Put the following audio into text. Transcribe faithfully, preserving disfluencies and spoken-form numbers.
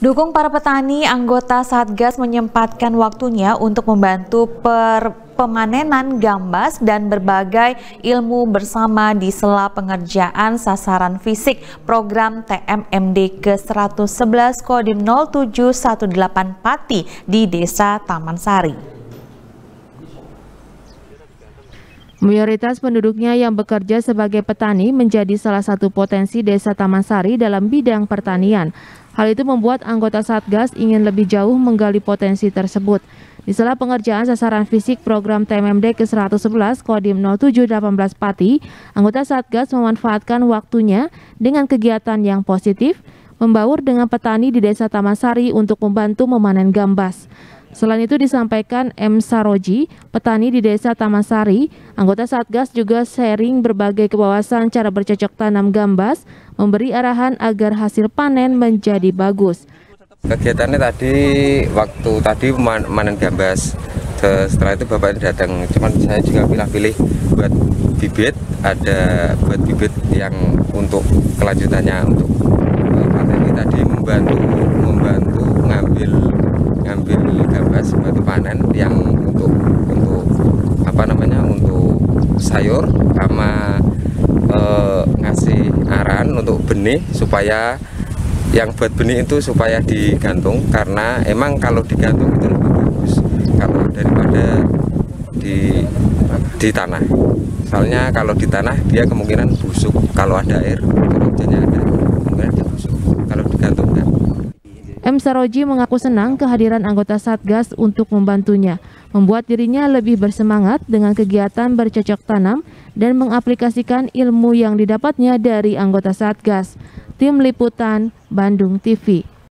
Dukung para petani, anggota Satgas menyempatkan waktunya untuk membantu per pemanenan gambas dan berbagai ilmu bersama di sela pengerjaan sasaran fisik program T M M D ke seratus sebelas Kodim nol tujuh satu delapan Pati di Desa Taman Sari. Mayoritas penduduknya yang bekerja sebagai petani menjadi salah satu potensi Desa Taman Sari dalam bidang pertanian. Hal itu membuat anggota Satgas ingin lebih jauh menggali potensi tersebut. Di sela pengerjaan sasaran fisik program T M M D ke seratus sebelas Kodim nol tujuh satu delapan Pati, anggota Satgas memanfaatkan waktunya dengan kegiatan yang positif, membaur dengan petani di Desa Taman Sari untuk membantu memanen gambas. Selain itu disampaikan M. Saroji, petani di Desa Taman Sari, anggota Satgas juga sharing berbagai kewawasan cara bercocok tanam gambas, memberi arahan agar hasil panen menjadi bagus. Kegiatannya tadi, waktu tadi memanen gambas, setelah itu Bapak ini datang, cuman saya juga pilih-pilih buat bibit, ada buat bibit yang untuk kelanjutannya, untuk petani tadi membantu, membantu ngambil ngambil gambas batu panen yang untuk untuk apa namanya untuk sayur sama e, ngasih arahan untuk benih supaya yang buat benih itu supaya digantung, karena emang kalau digantung itu lebih bagus kalau daripada di di tanah. Soalnya kalau di tanah dia kemungkinan busuk, kalau ada air, kalau hujannya ada kemungkinan dia busuk, kalau digantung enggak. M. Saroji mengaku senang kehadiran anggota Satgas untuk membantunya, membuat dirinya lebih bersemangat dengan kegiatan bercocok tanam dan mengaplikasikan ilmu yang didapatnya dari anggota Satgas. Tim Liputan, Bandung T V.